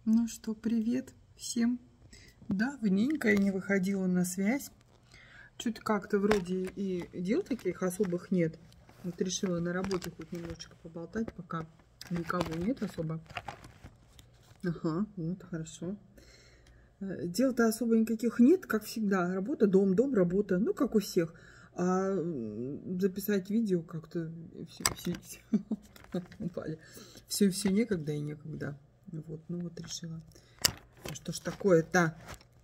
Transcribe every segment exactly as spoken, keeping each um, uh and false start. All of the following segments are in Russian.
Ну что, привет всем. Давненько я не выходила на связь. Что-то как-то вроде и дел таких особых нет. Вот решила на работе хоть немножечко поболтать, пока никого нет особо. Ага, вот, хорошо. Дел-то особо никаких нет, как всегда. Работа, дом, дом, работа. Ну, как у всех. А записать видео как-то все, все, все, упали. Все, все некогда и некогда. Вот, ну вот решила. Что ж такое-то?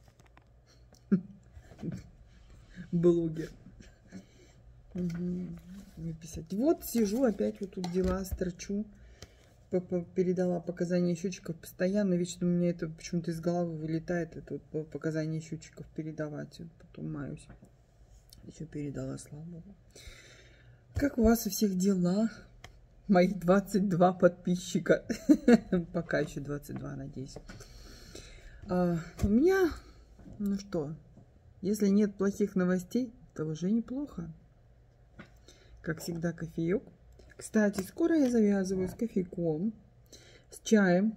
Блогер. Угу. Написать. Вот сижу, опять вот тут дела строчу. Передала показания счетчиков постоянно. Вечно у меня это почему-то из головы вылетает. Это вот показания счетчиков передавать. Потом маюсь. Еще передала, слава богу. Как у вас у всех дела? Мои двадцать два подписчика. Пока еще двадцать два, надеюсь. А, у меня, ну что, если нет плохих новостей, то уже неплохо. Как всегда, кофеек. Кстати, скоро я завязываю с кофейком, с чаем,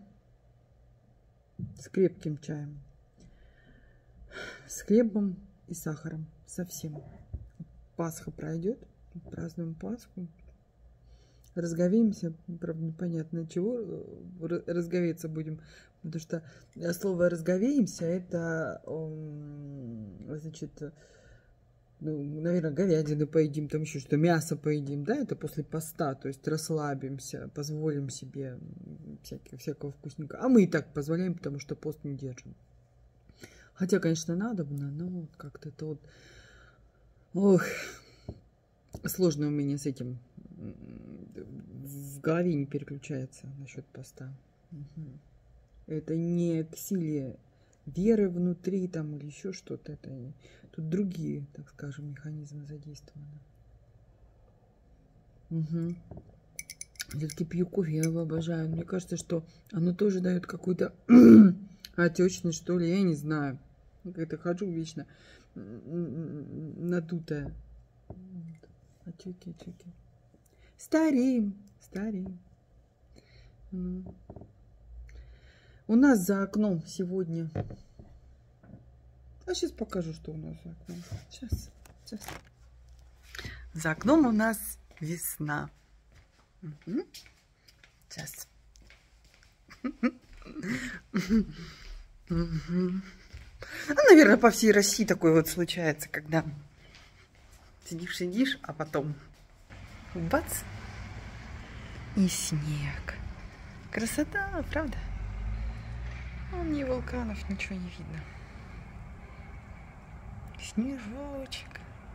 с крепким чаем, с хлебом и сахаром. Совсем. Пасха пройдет, празднуем Пасху. Разговеемся, правда, непонятно чего разговеться будем, потому что слово разговеемся это, значит, ну, наверное, говядины поедим, там еще что, мясо поедим, да, это после поста, то есть расслабимся, позволим себе всякого, всякого вкусненького. А мы и так позволяем, потому что пост не держим. Хотя, конечно, надобно, но вот как-то это вот, ох, сложно у меня с этим. В голове не переключается насчет поста. Угу. Это не к силе веры внутри там или еще что-то. Это тут другие, так скажем, механизмы задействованы. Угу. Все-таки пью кофе, я его обожаю. Мне кажется, что оно тоже дает какую-то отечность, что ли, я не знаю. Как-то хожу вечно надутая. Отеки, отеки. Стареем, стареем. Ну. У нас за окном сегодня. А сейчас покажу, что у нас за окном. Сейчас, сейчас. За окном у нас весна. Угу. Сейчас. Ну, наверное, по всей России такое вот случается, когда сидишь, сидишь, а потом бац, и снег. Красота, правда? Вон ни вулканов, ничего не видно. Снежочек.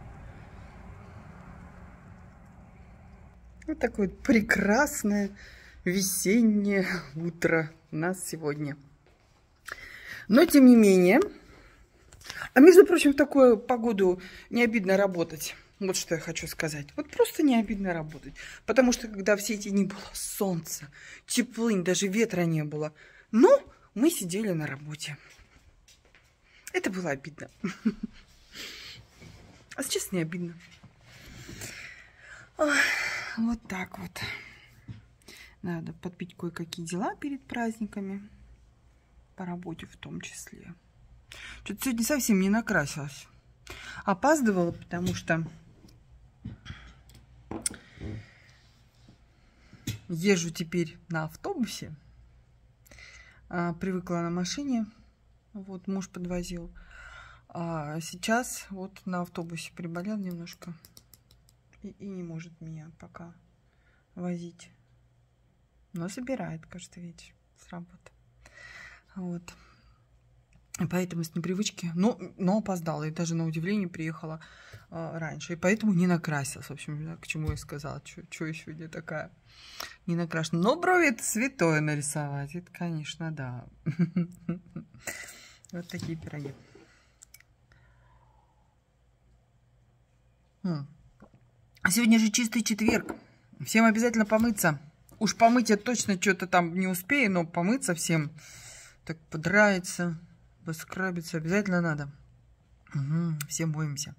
Вот такое вот прекрасное весеннее утро у нас сегодня. Но тем не менее, а между прочим, в такую погоду не обидно работать. Вот что я хочу сказать. Вот просто не обидно работать. Потому что когда все эти дни было солнце, теплынь, даже ветра не было. Но мы сидели на работе. Это было обидно. А сейчас не обидно. Вот так вот. Надо подпить кое-какие дела перед праздниками. По работе в том числе. Что-то сегодня совсем не накрасилась. Опаздывала, потому что езжу теперь на автобусе. А, привыкла на машине. Вот, муж подвозил. А сейчас вот на автобусе приболел немножко. И, и не может меня пока возить. Но забирает каждый вечер с работы. Вот. Поэтому с непривычки, но, но опоздала. И даже на удивление приехала э, раньше. И поэтому не накрасилась. В общем, да, к чему я сказала. Что еще не такая не накрашена. Но брови это святое нарисовать. Это, конечно, да. Вот такие пироги. Сегодня же чистый четверг. Всем обязательно помыться. Уж помыть я точно что-то там не успею, но помыться всем. Так подраиться. Поскрабиться обязательно надо. Угу, все моемся.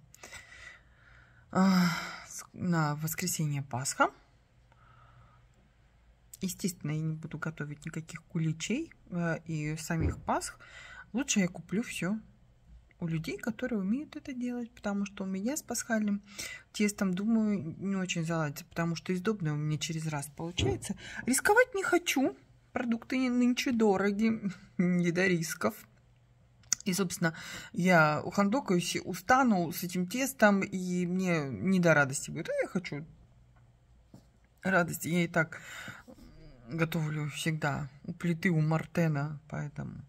А, на воскресенье Пасха. Естественно, я не буду готовить никаких куличей э, и самих пасх. Лучше я куплю все у людей, которые умеют это делать, потому что у меня с пасхальным тестом, думаю, не очень заладится, потому что издобное у меня через раз получается. Рисковать не хочу. Продукты нынче дороги, не до рисков. И, собственно, я ухандокаюсь, устану с этим тестом, и мне не до радости будет. А я хочу радости. Я и так готовлю всегда у плиты, у Мартена, поэтому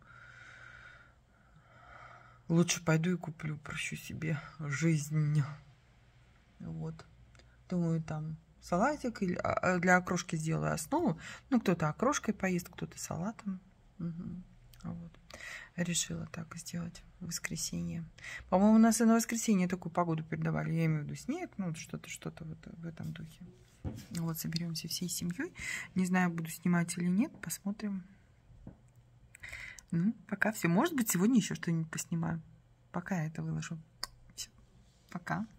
лучше пойду и куплю, прощу себе жизнь. Вот. Думаю, там салатик или для окрошки сделаю основу. Ну, кто-то окрошкой поест, кто-то салатом. Угу. Вот. Решила так сделать в воскресенье. По-моему, у нас и на воскресенье такую погоду передавали. Я имею в виду снег, ну, что-то, что-то вот в этом духе. Вот, соберемся всей семьей. Не знаю, буду снимать или нет. Посмотрим. Ну, пока все. Может быть, сегодня еще что-нибудь поснимаю. Пока я это выложу. Все. Пока.